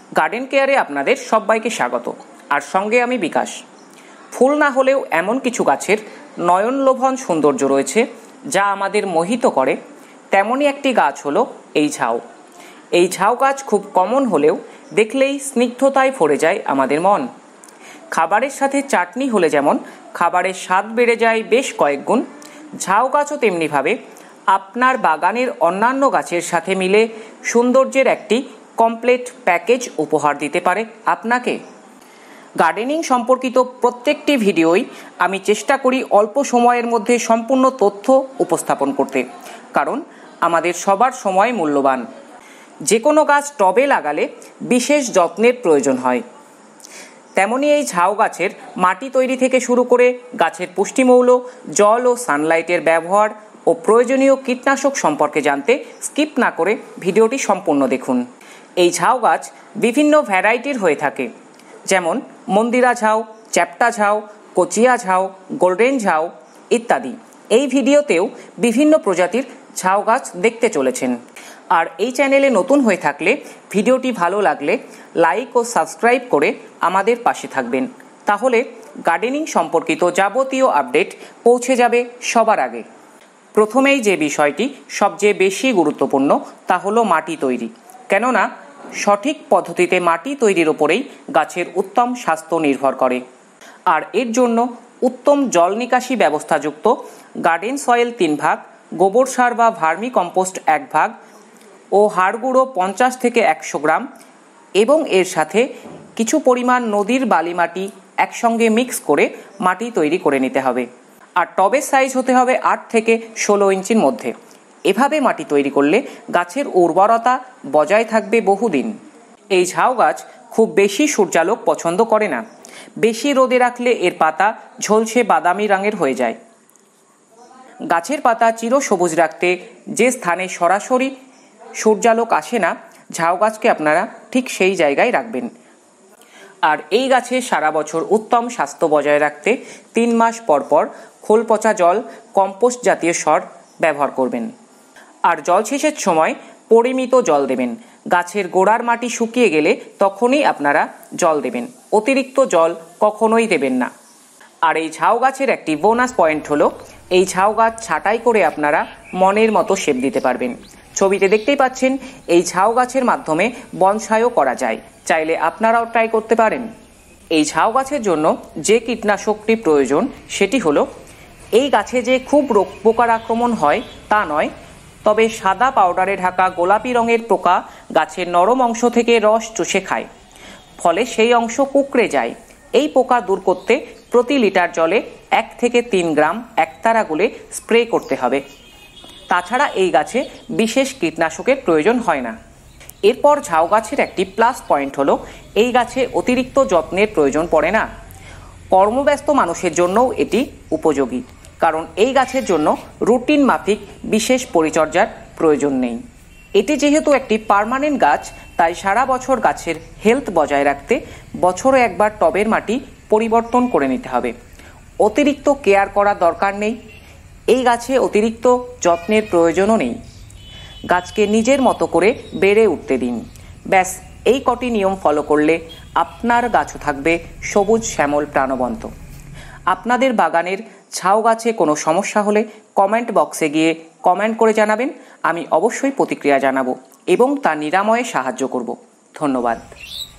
Garden কেয়ারে আপনাদের সবাইকে স্বাগত। আর সঙ্গে আমি বিকাশ। ফুল না হলেও এমন কিছু গাছের নয়নলোভন সৌন্দর্য রয়েছে যা আমাদের মোহিত করে। তেমনই একটি গাছ হলো এই ঝাউ। এই ঝাউ গাছ খুব কমন হলেও দেখলেই স্নিগ্ধতায় ভরে যায় আমাদের মন। খাবারের সাথে চাটনি হলে যেমন খাবারের স্বাদ বেড়ে যায় বেশ কয়েক গুণ, ঝাউ গাছও তেমনিভাবে আপনার বাগানের অন্যান্য গাছের সাথে মিলে সৌন্দর্যের একটি কমপ্লিট প্যাকেজ উপহার দিতে পারে আপনাকে। গার্ডেনিং সম্পর্কিত প্রত্যেকটি ভিডিওই আমি চেষ্টা করি অল্প সময়ের মধ্যে সম্পূর্ণ তথ্য উপস্থাপন করতে, কারণ আমাদের সবার সময় মূল্যবান। যে কোনো গাছ টবে লাগালে বিশেষ যত্নের প্রয়োজন হয়। তেমনি এই ঝাউ গাছের মাটি তৈরি থেকে শুরু করে গাছের পুষ্টিমৌল, জল ও সানলাইটের ব্যবহার ও প্রয়োজনীয় কীটনাশক সম্পর্কে জানতে স্কিপ না করে ভিডিওটি সম্পূর্ণ দেখুন। এই ঝাউ গাছ বিভিন্ন ভ্যারাইটির হয়ে থাকে, যেমন মন্দিরা ঝাউ, চ্যাপ্টা ঝাউ, কচিয়া ঝাউ, গোল্ডেন ঝাউ ইত্যাদি। এই ভিডিওতেও বিভিন্ন প্রজাতির ঝাউ গাছ দেখতে চলেছেন। আর এই চ্যানেলে নতুন হয়ে থাকলে ভিডিওটি ভালো লাগলে লাইক ও সাবস্ক্রাইব করে আমাদের পাশে থাকবেন, তাহলে গার্ডেনিং সম্পর্কিত যাবতীয় আপডেট পৌঁছে যাবে সবার আগে। প্রথমেই যে বিষয়টি সবচেয়ে বেশি গুরুত্বপূর্ণ তা হলো মাটি তৈরি, কেননা সঠিক পদ্ধতিতে মাটি তৈরির ওপরেই গাছের উত্তম স্বাস্থ্য নির্ভর করে। আর এর জন্য উত্তম জল নিকাশি ব্যবস্থাযুক্ত গার্ডেন সয়েল 3 ভাগ, গোবর সার বা ভার্মি কম্পোস্ট 1 ভাগ ও হাড় গুঁড়ো 50 থেকে 100 গ্রাম এবং এর সাথে কিছু পরিমাণ নদীর বালি মাটি একসঙ্গে মিক্স করে মাটি তৈরি করে নিতে হবে। আর টবের সাইজ হতে হবে 8 থেকে 16 ইঞ্চির মধ্যে। এভাবে মাটি তৈরি করলে গাছের উর্বরতা বজায় থাকবে বহুদিন। এই ঝাউ গাছ খুব বেশি সূর্যালোক পছন্দ করে না। বেশি রোদে রাখলে এর পাতা ঝলসে বাদামি রঙের হয়ে যায়। গাছের পাতা চিরসবুজ রাখতে যে স্থানে সরাসরি সূর্যালোক আসে না, ঝাউ গাছকে আপনারা ঠিক সেই জায়গায় রাখবেন। আর এই গাছে সারা বছর উত্তম স্বাস্থ্য বজায় রাখতে 3 মাস পর পর খোল পচা জল, কম্পোস্ট জাতীয় সার ব্যবহার করবেন। আর জলসেচের সময় পরিমিত জল দেবেন। গাছের গোড়ার মাটি শুকিয়ে গেলে তখনই আপনারা জল দেবেন, অতিরিক্ত জল কখনোই দেবেন না। আর এই ঝাউ গাছের একটি বোনাস পয়েন্ট হলো, এই ঝাউ গাছ ছাঁটাই করে আপনারা মনের মতো শেপ দিতে পারবেন। ছবিতে দেখতেই পাচ্ছেন এই ঝাউ গাছের মাধ্যমে বনসাইও করা যায়, চাইলে আপনারাও ট্রাই করতে পারেন। এই ঝাউ গাছের জন্য যে কীটনাশকটি প্রয়োজন সেটি হলো, এই গাছে যে খুব রোগ পোকার আক্রমণ হয় তা নয়, তবে সাদা পাউডারে ঢাকা গোলাপি রঙের পোকা গাছের নরম অংশ থেকে রস চুষে খায়, ফলে সেই অংশ কুঁকড়ে যায়। এই পোকা দূর করতে প্রতি লিটার জলে 1 থেকে 3 গ্রাম একতারা গুলে স্প্রে করতে হবে। তাছাড়া এই গাছে বিশেষ কীটনাশকের প্রয়োজন হয় না। এরপর ঝাউ গাছের একটি প্লাস পয়েন্ট হলো, এই গাছে অতিরিক্ত যত্নের প্রয়োজন পড়ে না। কর্মব্যস্ত মানুষের জন্যও এটি উপযোগী, কারণ এই গাছের জন্য রুটিন মাফিক বিশেষ পরিচর্যার প্রয়োজন নেই। এটি যেহেতু একটি পার্মানেন্ট গাছ, তাই সারা বছর গাছের হেলথ বজায় রাখতে বছরে একবার টবের মাটি পরিবর্তন করে নিতে হবে। অতিরিক্ত কেয়ার করার দরকার নেই। এই গাছে অতিরিক্ত যত্নের প্রয়োজনও নেই। গাছকে নিজের মতো করে বেড়ে উঠতে দিন। ব্যাস, এই কটি নিয়ম ফলো করলে আপনার গাছও থাকবে সবুজ শ্যামল প্রাণবন্ত। আপনাদের বাগানের ঝাউ গাছে কোনো সমস্যা হলে কমেন্ট বক্সে গিয়ে কমেন্ট করে জানাবেন। আমি অবশ্যই প্রতিক্রিয়া জানাবো এবং তা নিরাময়ে সাহায্য করব। ধন্যবাদ।